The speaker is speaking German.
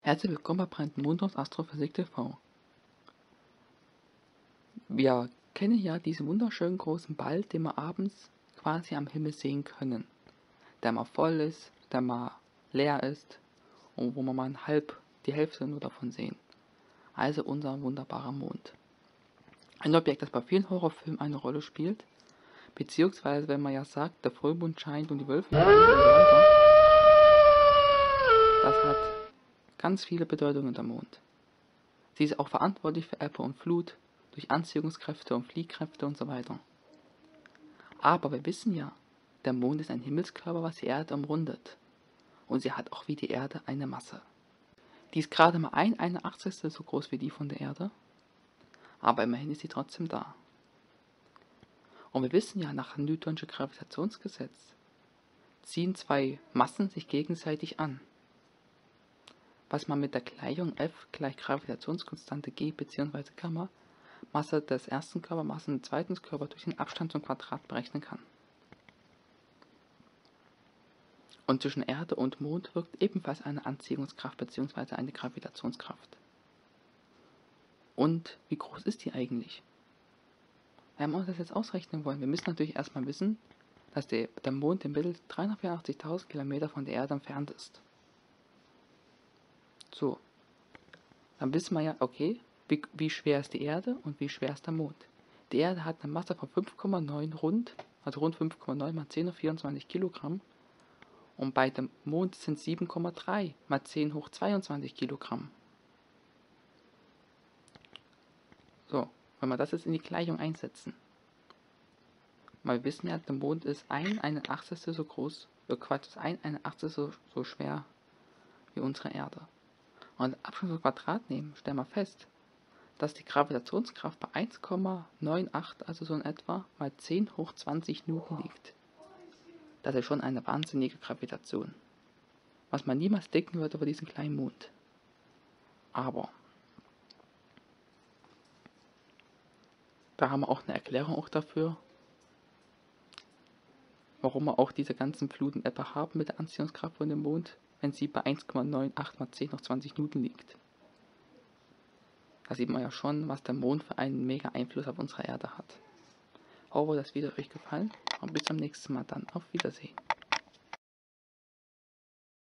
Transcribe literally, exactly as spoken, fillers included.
Herzlich willkommen bei Brandon Mundhaus Astrophysik T V. Wir kennen ja diesen wunderschönen großen Ball, den wir abends quasi am Himmel sehen können. Der mal voll ist, der mal leer ist und wo wir mal halb die Hälfte nur davon sehen. Also unser wunderbarer Mond. Ein Objekt, das bei vielen Horrorfilmen eine Rolle spielt, beziehungsweise wenn man ja sagt, der Vollmond scheint und die Wölfe und so weiter. Das hat ganz viele Bedeutungen, der Mond. Sie ist auch verantwortlich für Ebbe und Flut, durch Anziehungskräfte und Fliehkräfte und so weiter. Aber wir wissen ja, der Mond ist ein Himmelskörper, was die Erde umrundet. Und sie hat auch wie die Erde eine Masse. Die ist gerade mal ein Einundachtzigstel so groß wie die von der Erde, aber immerhin ist sie trotzdem da. Und wir wissen ja, nach dem Newtonschen Gravitationsgesetz ziehen zwei Massen sich gegenseitig an. Was man mit der Gleichung F gleich Gravitationskonstante G bzw. Gamma Masse des ersten Körpers, Masse des zweiten Körpers durch den Abstand zum Quadrat berechnen kann. Und zwischen Erde und Mond wirkt ebenfalls eine Anziehungskraft bzw. eine Gravitationskraft. Und wie groß ist die eigentlich? Wenn wir uns das jetzt ausrechnen wollen, wir müssen natürlich erstmal wissen, dass der, der Mond im Mittel dreihundertvierundachtzigtausend Kilometer von der Erde entfernt ist. So, dann wissen wir ja, okay, wie, wie schwer ist die Erde und wie schwer ist der Mond. Die Erde hat eine Masse von fünf Komma neun rund, also rund fünf Komma neun mal zehn hoch vierundzwanzig Kilogramm. Und bei dem Mond sind sieben Komma drei mal zehn hoch zweiundzwanzig Kilogramm. So, wenn wir das jetzt in die Gleichung einsetzen. Weil wir wissen ja, der Mond ist ein Einundachtzigstel so groß, äh Quatsch, ist ein Einundachtzigstel so, so schwer wie unsere Erde. Und den Abstand zum Quadrat nehmen, stellen wir fest, dass die Gravitationskraft bei eins Komma achtundneunzig, also so in etwa, mal zehn hoch zwanzig Newton liegt. Das ist schon eine wahnsinnige Gravitation. Was man niemals denken würde über diesen kleinen Mond. Aber da haben wir auch eine Erklärung auch dafür, warum wir auch diese ganzen Fluten Ebbe haben mit der Anziehungskraft von dem Mond, wenn sie bei eins Komma achtzig mal zehn hoch zwanzig Newton liegt. Da sieht man ja schon, was der Mond für einen mega Einfluss auf unsere Erde hat. Ich hoffe, das Video hat euch gefallen und bis zum nächsten Mal dann. Auf Wiedersehen.